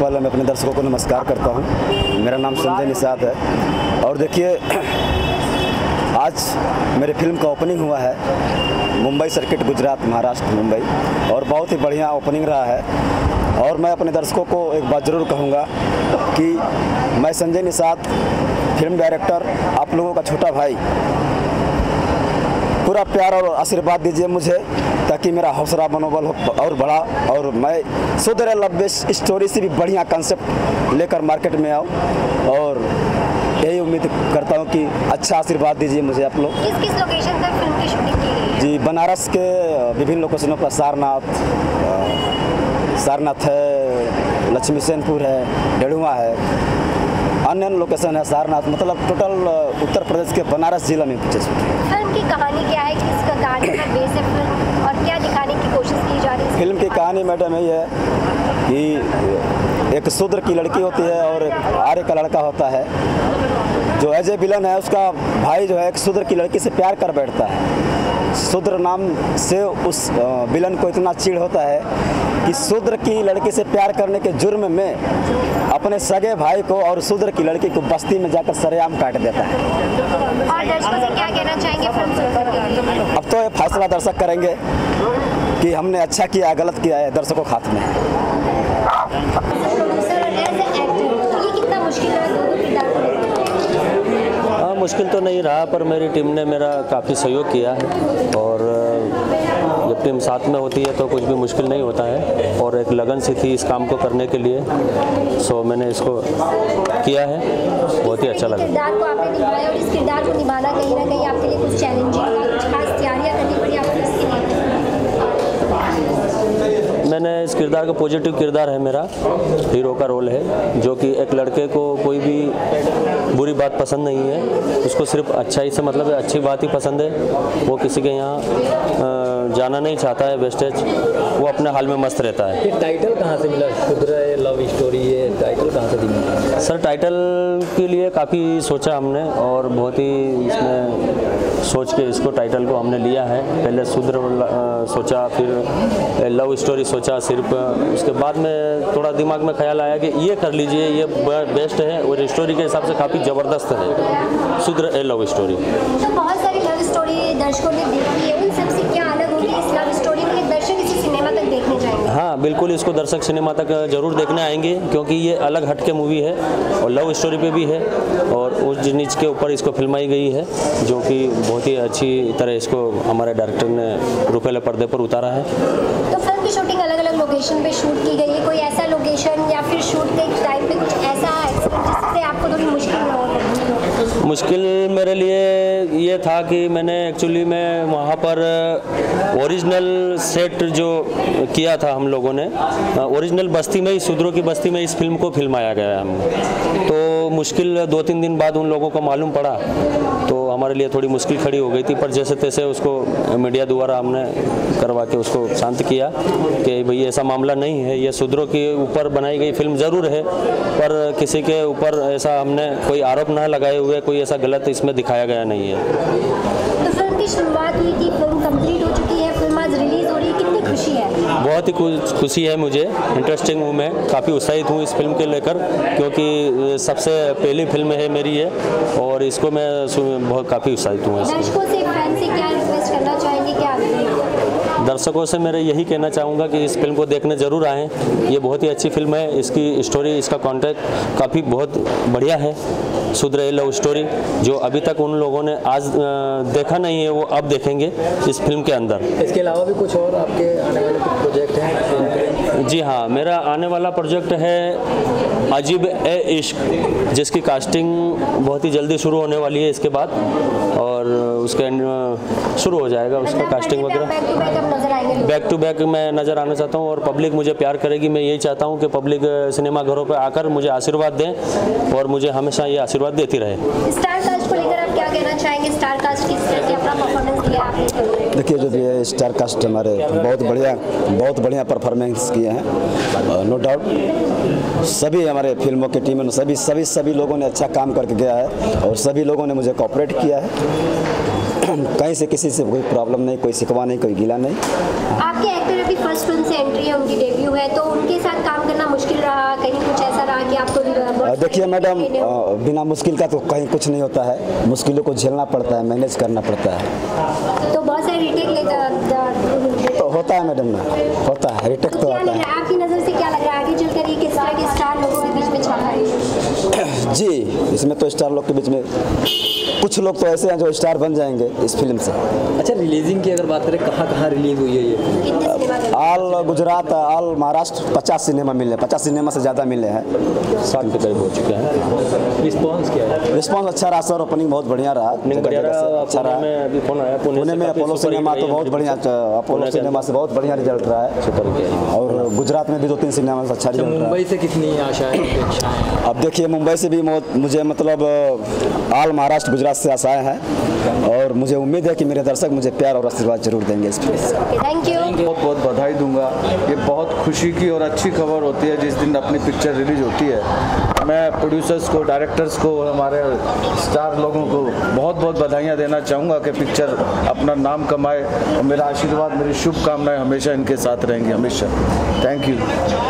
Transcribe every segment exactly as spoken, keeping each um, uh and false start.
पहले मैं अपने दर्शकों को नमस्कार करता हूं। मेरा नाम संजय निषाद है और देखिए आज मेरे फिल्म का ओपनिंग हुआ है मुंबई सर्किट, गुजरात, महाराष्ट्र, मुंबई, और बहुत ही बढ़िया ओपनिंग रहा है। और मैं अपने दर्शकों को एक बात ज़रूर कहूँगा कि मैं संजय निषाद, फिल्म डायरेक्टर, आप लोगों का छोटा भाई, पूरा प्यार और आशीर्वाद दीजिए मुझे ताकि मेरा हौसला मनोबल और बढ़ा और मैं सुधरे लव स्टोरी से भी बढ़िया कंसेप्ट लेकर मार्केट में आऊँ। और यही उम्मीद करता हूँ कि अच्छा आशीर्वाद दीजिए मुझे आप लोग। किस किस लोकेशन पर फिल्म की शूटिंग की गई है? जी, बनारस के विभिन्न लोकेशनों पर, सारनाथ सारनाथ है, लक्ष्मी सेनपुर है, डेढ़ुआ है, अन्य अन्य लोकेशन है। सारनाथ मतलब टोटल उत्तर प्रदेश के बनारस जिला में पीछे। फिल्म की कहानी क्या है, किसका कहानी पर बेस है फिल्म, और क्या दिखाने की कोशिश की जा रही है? फिल्म की कहानी मैडम यही है कि एक शूद्र की लड़की होती है और एक आर्य का लड़का होता है। जो एज ए विलन है उसका भाई जो है एक शूद्र की लड़की से प्यार कर बैठता है। शूद्र नाम से उस विलन को इतना चिढ़ होता है कि शूद्र की लड़की से प्यार करने के जुर्म में अपने सगे भाई को और शूद्र की लड़की को बस्ती में जाकर सरेआम काट देता है। और दर्शकों से क्या कहना चाहेंगे फिल्म सुनकर? अब तो ये फैसला दर्शक करेंगे कि हमने अच्छा किया है, गलत किया है, दर्शकों के हाथ में है। हाँ, मुश्किल तो नहीं रहा, पर मेरी टीम ने मेरा काफ़ी सहयोग किया है और जब टीम साथ में होती है तो कुछ भी मुश्किल नहीं होता है। और एक लगन सी थी इस काम को करने के लिए, सो मैंने इसको किया है, बहुत ही अच्छा लगा। किरदार को आपने निभाया और इस किरदार को निभाना कहीं ना कहीं आपके लिए कुछ चैलेंजिंग था, कुछ खास तैयारियां करनी पड़ी आपको इसके लिए? मैंने इस किरदार का पॉजिटिव किरदार है मेरा, हीरो का रोल है, जो कि एक लड़के को कोई भी बुरी बात पसंद नहीं है, उसको सिर्फ अच्छाई से मतलब है, अच्छी बात ही पसंद है। वो किसी के यहाँ जाना नहीं चाहता है वेस्टेज, वो अपने हाल में मस्त रहता है। ये टाइटल कहाँ से मिला, शुद्र लव स्टोरी, ये टाइटल कहाँ से मिला? सर, टाइटल के लिए काफ़ी सोचा हमने और बहुत ही इसमें सोच के इसको टाइटल को हमने लिया है। पहले शुद्र सोचा, फिर लव स्टोरी सोचा सिर्फ, उसके बाद में थोड़ा दिमाग में ख्याल आया कि ये कर लीजिए, ये बेस्ट है और स्टोरी के हिसाब से काफ़ी ज़बरदस्त है शुद्र ए लव स्टोरी। तो बहुत सारी लव स्टोरी दर्शकों ने देखी है, उन सबसे क्या अलग होगी इस लव स्टोरी में? दर्शक इसे सिनेमा तक देखने जाएंगे? हाँ बिल्कुल, इसको दर्शक सिनेमा तक जरूर देखने आएंगे क्योंकि ये अलग हटके मूवी है और लव स्टोरी पे भी है और उस जिनिस के ऊपर इसको फिल्माई गई है, जो कि बहुत ही अच्छी तरह इसको हमारे डायरेक्टर ने रुपये पर्दे पर उतारा है। तो फिल्म की शूटिंग अलग अलग लोकेशन पे शूट की गई है, कोई ऐसा लोकेशन या फिर शूट के टाइम पे कुछ ऐसा एक्सीडेंट जिससे आपको थोड़ी मुश्किल न हो? मुश्किल मेरे लिए ये था कि मैंने एक्चुअली में वहाँ पर ओरिजिनल सेट जो किया था हम लोगों ने, ओरिजिनल बस्ती में ही, शूद्रों की बस्ती में इस फिल्म को फिल्माया गया है हम। तो मुश्किल दो तीन दिन बाद उन लोगों को मालूम पड़ा तो हमारे लिए थोड़ी मुश्किल खड़ी हो गई थी, पर जैसे तैसे उसको मीडिया द्वारा हमने करवा के उसको शांत किया कि भाई ऐसा मामला नहीं है, ये शूद्रों के ऊपर बनाई गई फिल्म ज़रूर है पर किसी के ऊपर ऐसा हमने कोई आरोप ना लगाए हुए कोई ऐसा गलत इसमें दिखाया गया नहीं है। तो फिल्म की शुरुआत हुई थी, फिल्म कंप्लीट हो चुकी है, फिल्म आज रिलीज हो रही है, कितनी खुशी है? बहुत ही खुशी है मुझे, इंटरेस्टिंग हूँ, मैं काफ़ी उत्साहित हूँ इस फिल्म के लेकर क्योंकि सबसे पहली फिल्म है मेरी ये और इसको मैं बहुत काफ़ी उत्साहित हूँ। दर्शकों से, फैन से क्या रिक्वेस्ट करना चाहेंगे? क्या दर्शकों से मेरे यही कहना चाहूँगा कि इस फिल्म को देखने ज़रूर आएँ, ये बहुत ही अच्छी फिल्म है, इसकी स्टोरी, इसका कॉन्टेक्ट काफ़ी बहुत बढ़िया है। शुद्र ए लव स्टोरी जो अभी तक उन लोगों ने आज देखा नहीं है वो अब देखेंगे इस फिल्म के अंदर। इसके अलावा भी कुछ और आपके आने वाले प्रोजेक्ट हैं? जी हाँ, मेरा आने वाला प्रोजेक्ट है अजीब ए इश्क, जिसकी कास्टिंग बहुत ही जल्दी शुरू होने वाली है इसके बाद और उसके शुरू हो जाएगा उसका कास्टिंग वगैरह। बैक टू बैक मैं नज़र आना चाहता हूँ और पब्लिक मुझे प्यार करेगी। मैं यही चाहता हूँ कि पब्लिक सिनेमा घरों पर आकर मुझे आशीर्वाद दें और मुझे हमेशा ये आशीर्वाद देती रहे। स्टार कास्ट को लेकर आप क्या कहना चाहेंगे? स्टार कास्ट किस तरह से अपना परफॉर्मेंस दिया आपने? देखिए, जो भी है स्टार कास्ट हमारे बहुत बढ़िया बहुत बढ़िया परफॉर्मेंस किए हैं, नो डाउट। सभी हमारे फिल्मों की टीम में सभी सभी सभी लोगों ने अच्छा काम करके गया है और सभी लोगों ने मुझे कोऑपरेट किया है। कहीं से किसी से कोई प्रॉब्लम नहीं, कोई शिकवा नहीं, कोई गिला नहीं। आपके एक्टर अभी फर्स्ट फिल्म से एंट्री है, उनकी डेब्यू है, तो उनके साथ काम करना मुश्किल रहा, कहीं कुछ ऐसा रहा कि आपको अ, देखिए मैडम, अ, बिना मुश्किल का तो कहीं कुछ नहीं होता है, मुश्किलों को झेलना पड़ता है, मैनेज करना पड़ता है। तो बहुत सारे रिटेक लेकर तो होता है मैडम ना, होता है, रिटेक तो क्या होता लग है। रहा है आपकी नज़र से, क्या लग रहा है आगे चलकर ये किस तरह के स्टार लोगों के बीच में छा पाएंगे? जी, इसमें तो स्टार लोग के बीच में कुछ लोग तो ऐसे हैं जो स्टार बन जाएंगे इस फिल्म से। अच्छा, रिलीजिंग की अगर बात करें, कहाँ कहाँ रिलीज हुई है ये फिल्म? कितने सिनेमा घर? ऑल गुजरात, ऑल महाराष्ट्र पचास सिनेमा मिले, पचास सिनेमा से ज़्यादा मिले हैं। साठ के करीब हो चुके हैं। रिस्पॉन्स क्या है? रिस्पॉन्स अच्छा रहा सर, ओपनिंग बहुत बढ़िया रहा, जगह बढ़िया जगह से रहा। अच्छा पुणे रहा। में अभी फोन आया, पुणे पुणे से में काफी अपोलो सुपर हिट सिनेमा तो रही बहुत है। बढ़िया, अपोलो पुणे के सिनेमा से बहुत बढ़िया रिजल्ट रहा है। सुपर हिट है। और गुजरात में भी दो तीन सिनेमा से अच्छा अच्छा, रिजल्ट रहा मुंबई से कितनी आशाएं अपेक्षाएं हैं? है। अब देखिए, मुंबई से भी मो- मुझे मतलब ऑल महाराष्ट्र गुजरात से आशाएं हैं, और मुझे उम्मीद है कि मेरे दर्शक मुझे प्यार और आशीर्वाद जरूर देंगे इस फिल्म से। Thank you. बहुत बहुत बधाई दूंगा। ये बहुत खुशी की और अच्छी खबर होती है जिस दिन अपनी पिक्चर रिलीज होती है। मैं प्रोड्यूसर्स को, डायरेक्टर्स को, हमारे स्टार लोगों को बहुत बहुत बधाइयाँ देना चाहूँगा कि पिक्चर अपना नाम कमाए, और मेरा आशीर्वाद, मेरी शुभकामनाएं हमेशा इनके साथ रहेंगी, हमेशा। Thank you.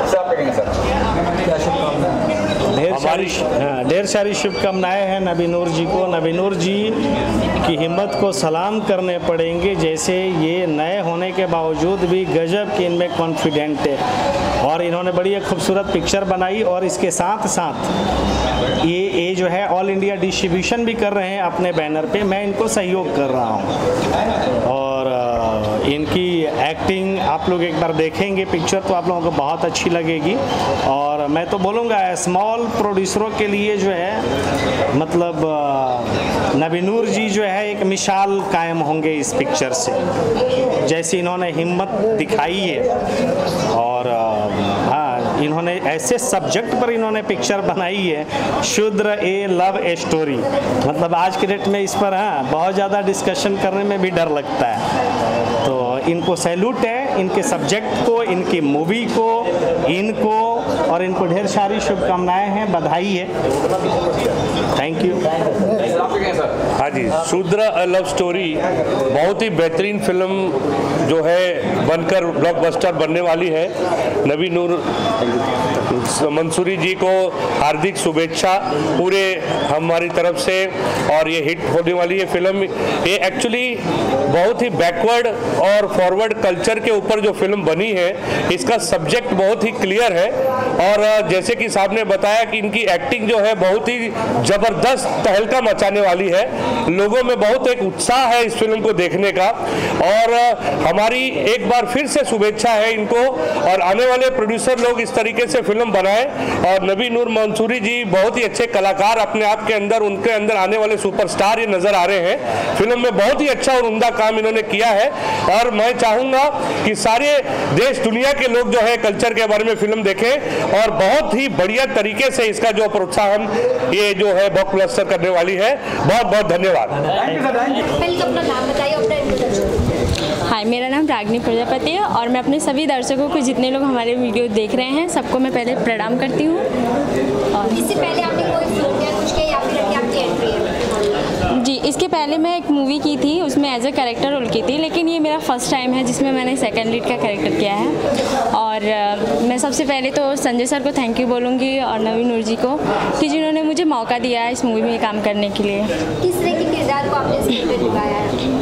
क्या शुभकामनाएं? ढेर सारी हाँ ढेर सारी शुभकामनाएं हैं नबीनूर जी को। नबीनूर जी की हिम्मत को सलाम करने पड़ेंगे, जैसे ये नए होने के बावजूद भी गजब के इनमें कॉन्फिडेंट है, और इन्होंने बड़ी एक खूबसूरत पिक्चर बनाई, और इसके साथ साथ ये ये जो है ऑल इंडिया डिस्ट्रीब्यूशन भी कर रहे हैं अपने बैनर पे। मैं इनको सहयोग कर रहा हूँ, और अ, इनकी एक्टिंग आप लोग एक बार देखेंगे पिक्चर तो आप लोगों को बहुत अच्छी लगेगी। और मैं तो बोलूँगा स्मॉल प्रोड्यूसरों के लिए जो है मतलब अ, नबीनूर जी जो है एक मिसाल कायम होंगे इस पिक्चर से, जैसे इन्होंने हिम्मत दिखाई है। और अ, हाँ, इन्होंने ऐसे सब्जेक्ट पर इन्होंने पिक्चर बनाई है, शूद्र ए लव ए स्टोरी। मतलब आज के डेट में इस पर हाँ बहुत ज़्यादा डिस्कशन करने में भी डर लगता है। तो इनको सैल्यूट है, इनके सब्जेक्ट को, इनकी मूवी को, इनको, और इनको ढेर सारी शुभकामनाएं हैं, बधाई है। Thank you. हाँ जी, शूद्र अ लव स्टोरी बहुत ही बेहतरीन फिल्म जो है बनकर ब्लॉकबस्टर बनने वाली है। नबीनूर मंसूरी जी को हार्दिक शुभेच्छा पूरे हमारी तरफ से, और ये हिट होने वाली है फिल्म। ये एक्चुअली बहुत ही बैकवर्ड और फॉरवर्ड कल्चर के ऊपर जो फिल्म बनी है, इसका सब्जेक्ट बहुत ही क्लियर है, और जैसे कि साहब ने बताया कि इनकी एक्टिंग जो है बहुत ही ज़बरदस्त तहलका मचाने वाली है। लोगों में बहुत एक उत्साह है इस फिल्म को देखने का, और हमारी एक बार फिर से शुभेच्छा है इनको, और आने वाले प्रोड्यूसर लोग इस तरीके से फिल्म बनाएं। और नबीनूर मंसूरी जी बहुत ही अच्छे कलाकार अपने आप के अंदर, उनके अंदर आने वाले सुपरस्टार ये नजर आ रहे हैं। फिल्म में बहुत ही अच्छा और उम्दा काम इन्होंने किया है, और मैं चाहूँगा कि सारे देश दुनिया के लोग जो है कल्चर के बारे में फिल्म देखें, और बहुत ही बढ़िया तरीके से इसका जो प्रोत्साहन ये जो है ब्लॉकबस्टर करने वाली है। बहुत बहुत धन्यवाद। पहले तो अपना नाम बताइए, अपना इंट्रोडक्शन। हाय, मेरा नाम रागनी प्रजापति है, और मैं अपने सभी दर्शकों को, जितने लोग हमारे वीडियो देख रहे हैं, सबको मैं पहले प्रणाम करती हूँ। और इससे पहले आपने कोई फिल्म या कुछ किया, या फिर अभी आपकी एंट्री है? जी, इसके पहले मैं एक मूवी की थी, उसमें एज अ कैरेक्टर रोल की थी, लेकिन ये मेरा फर्स्ट टाइम है जिसमें मैंने सेकंड लीड का कैरेक्टर किया है। और uh, मैं सबसे पहले तो संजय सर को थैंक यू बोलूँगी, और नबीनूर जी को, कि जिन्होंने मुझे मौका दिया है इस मूवी में काम करने के लिए। किस तरह के किरदार को आपने स्क्रीन पे निभाया है?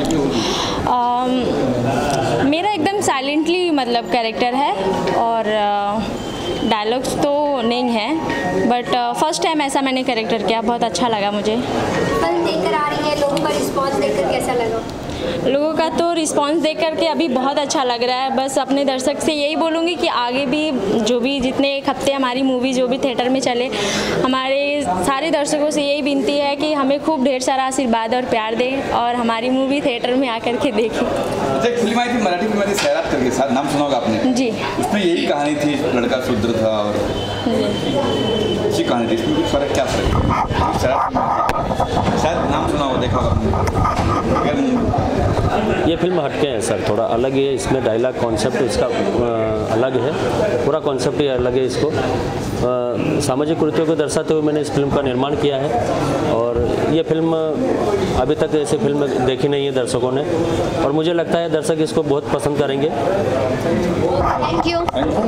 um, मेरा एकदम साइलेंटली मतलब कैरेक्टर है, और डायलॉग्स uh, तो नहीं है, बट फर्स्ट टाइम ऐसा मैंने कैरेक्टर किया, बहुत अच्छा लगा मुझे। फिल्म देखकर आ रही है, लोगों का रिस्पांस देखकर कैसा लगा? लोगों का तो रिस्पांस देख करके अभी बहुत अच्छा लग रहा है। बस अपने दर्शक से यही बोलूँगी कि आगे भी जो भी जितने एक हफ्ते हमारी मूवी जो भी थिएटर में चले, हमारे सारे दर्शकों से यही विनती है कि हमें खूब ढेर सारा आशीर्वाद और प्यार दें, और हमारी मूवी थिएटर में आकर के देखें। अच्छा, एक फिल्म आई थी, मराठी फिल्म आई थी सैराट करके, साथ नाम सुना होगा आपने? जी। उसमें यही कहानी थी, लड़का शूद्र था, और अच्छी कहानी थी। इसमें कुछ फर्क, क्या फर्क है? सैराट शायद नाम सुना होगा, देखा होगा। ये फिल्म हटके हैं सर, थोड़ा अलग है। इसमें डायलॉग कॉन्सेप्ट इसका आ, अलग है, पूरा कॉन्सेप्ट ही अलग है। इसको आ, सामाजिक कुरीतियों को दर्शाते हुए मैंने इस फिल्म का निर्माण किया है, और ये फिल्म अभी तक ऐसी फिल्म देखी नहीं है दर्शकों ने, और मुझे लगता है दर्शक इसको बहुत पसंद करेंगे। Thank you.